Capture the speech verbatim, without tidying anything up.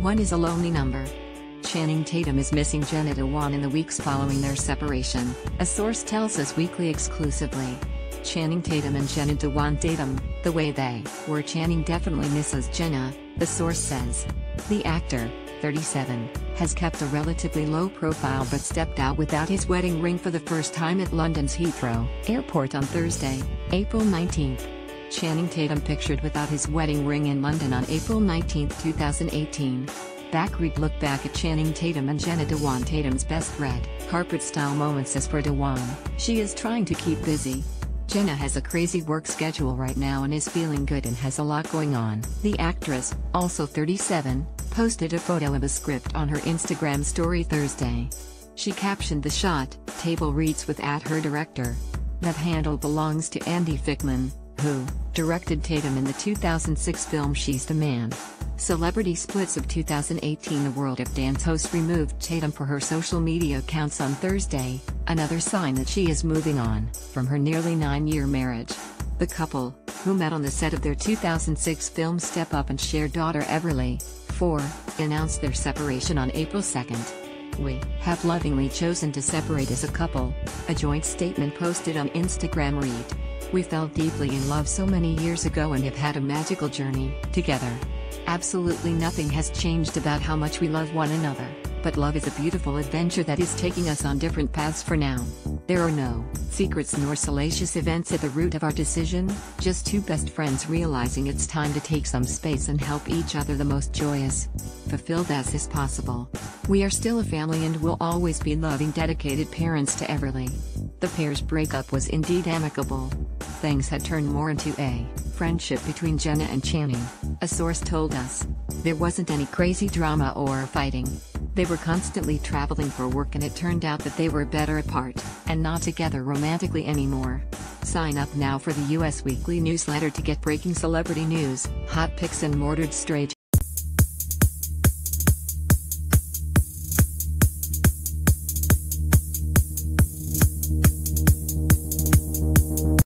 One is a lonely number. Channing Tatum is missing Jenna Dewan in the weeks following their separation, a source tells Us Weekly exclusively. Channing Tatum and Jenna Dewan Tatum, the way they were. Channing definitely misses Jenna, the source says. The actor, thirty-seven, has kept a relatively low profile but stepped out without his wedding ring for the first time at London's Heathrow Airport on Thursday, April nineteenth. Channing Tatum pictured without his wedding ring in London on April nineteenth two thousand eighteen. Backread look back at Channing Tatum and Jenna Dewan. Tatum's best red carpet-style moments. As for Dewan, she is trying to keep busy. Jenna has a crazy work schedule right now and is feeling good and has a lot going on. The actress, also thirty-seven, posted a photo of a script on her Instagram story Thursday. She captioned the shot, "Table reads with at her director." That handle belongs to Andy Fickman, who directed Tatum in the two thousand six film She's the Man. Celebrity Splits of two thousand eighteen. The World of Dance host removed Tatum for her social media accounts on Thursday, another sign that she is moving on from her nearly nine-year marriage. The couple, who met on the set of their two thousand six film Step Up and shared daughter Everly, four, announced their separation on April second. "We have lovingly chosen to separate as a couple," a joint statement posted on Instagram read. "We fell deeply in love so many years ago and have had a magical journey together. Absolutely nothing has changed about how much we love one another, but love is a beautiful adventure that is taking us on different paths for now. There are no secrets nor salacious events at the root of our decision, just two best friends realizing it's time to take some space and help each other the most joyous, fulfilled as is possible. We are still a family and will always be loving, dedicated parents to Everly." The pair's breakup was indeed amicable. Things had turned more into a friendship between Jenna and Channing, a source told us. There wasn't any crazy drama or fighting. They were constantly traveling for work and it turned out that they were better apart, and not together romantically anymore. Sign up now for the U S Weekly newsletter to get breaking celebrity news, hot pics and more. Straight